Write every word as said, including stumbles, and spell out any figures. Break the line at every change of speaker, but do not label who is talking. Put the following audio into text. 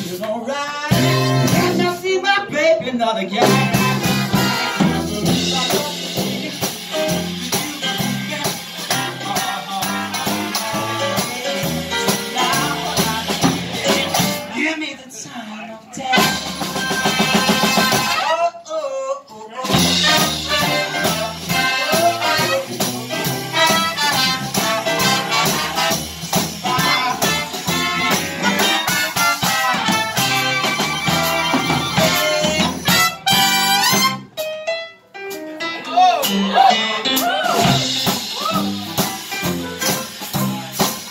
feeling alright. And I see my baby, not again.